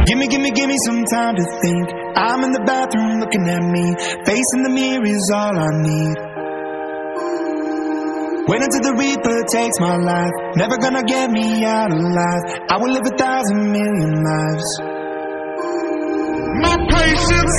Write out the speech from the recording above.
Give me some time to think. I'm in the bathroom looking at me. Facing the mirror is all I need. Wait until the Reaper takes my life. Never gonna get me out alive. I will live 1,000,000,000 lives. My patience